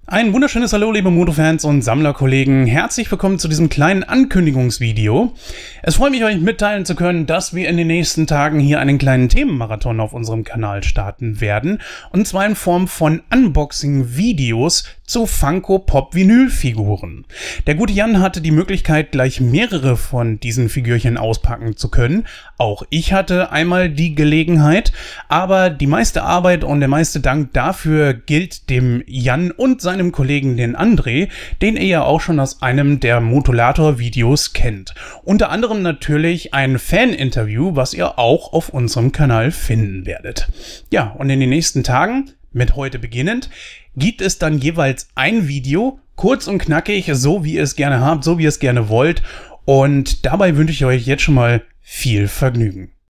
Ein wunderschönes Hallo, liebe Moto-Fans und Sammlerkollegen. Herzlich willkommen zu diesem kleinen Ankündigungsvideo. Es freut mich, euch mitteilen zu können, dass wir in den nächsten Tagen hier einen kleinen Themenmarathon auf unserem Kanal starten werden. Und zwar in Form von Unboxing-Videos zu Funko-Pop-Vinyl-Figuren. Der gute Jan hatte die Möglichkeit, gleich mehrere von diesen Figürchen auspacken zu können. Auch ich hatte einmal die Gelegenheit, aber die meiste Arbeit und der meiste Dank dafür gilt dem Jan und seinem Kollegen den André, den ihr ja auch schon aus einem der Motolator-Videos kennt. Unter anderem natürlich ein Fan-Interview, was ihr auch auf unserem Kanal finden werdet. Ja, und in den nächsten Tagen, mit heute beginnend, gibt es dann jeweils ein Video, kurz und knackig, so wie ihr es gerne habt, so wie ihr es gerne wollt. Und dabei wünsche ich euch jetzt schon mal viel Vergnügen.